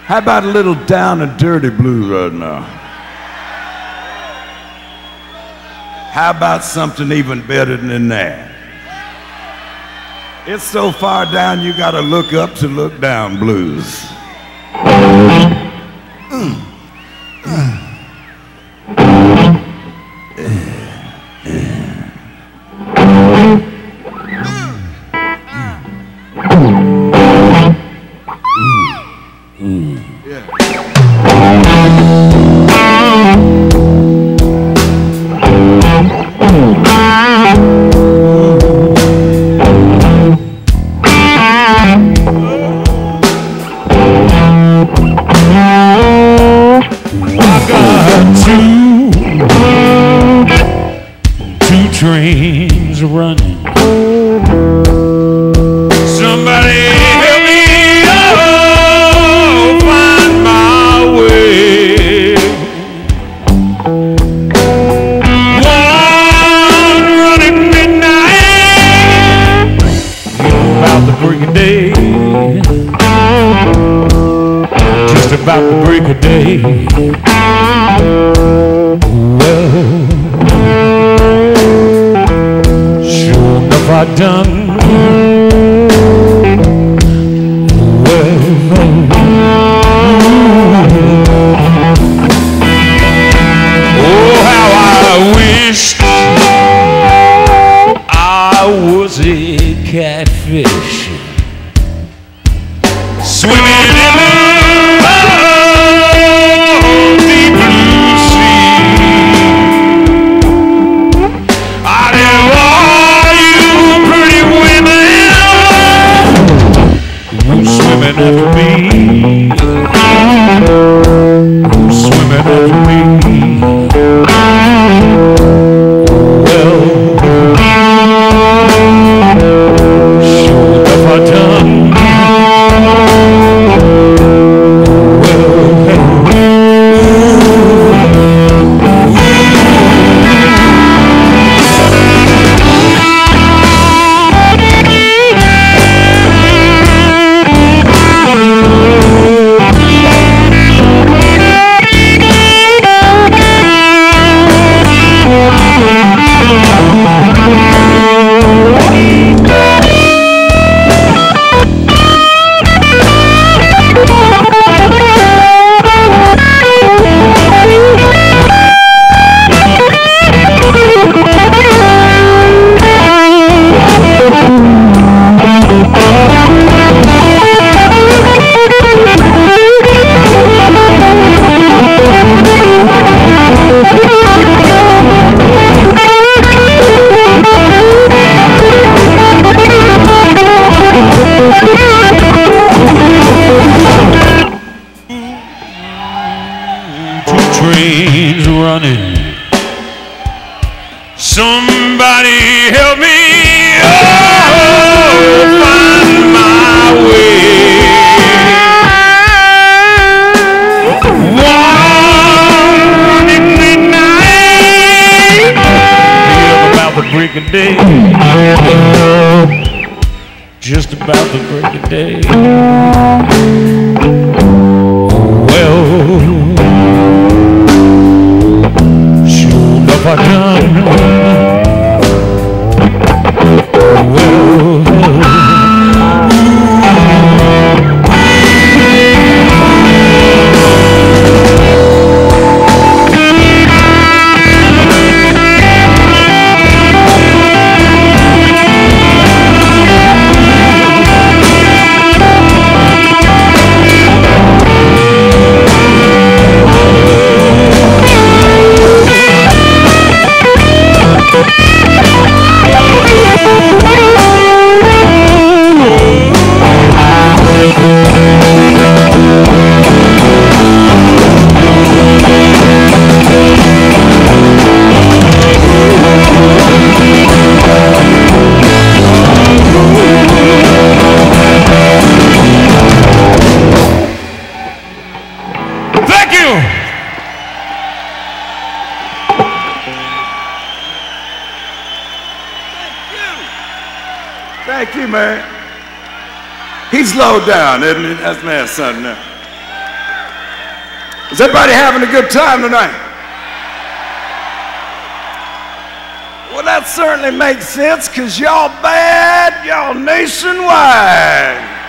How about a little down and dirty blues right now? How about something even better than that? It's so far down you gotta look up to look down blues. Trains running. Somebody help me, oh, find my way. One running midnight, about the break of day. Just about the break of day. I done well. Oh, how I wished I was a catfish swimming in the deep blue sea. I didn't swimming after me, swimming after me. Well, sure enough I done. Trains running. Somebody help me, oh, find my way. One at midnight, about the break of day. Just about the break of day. Well, I done well. Thank you, man. He's low down, isn't he? That's man something now. Is everybody having a good time tonight? Well, that certainly makes sense, because y'all bad, y'all nationwide.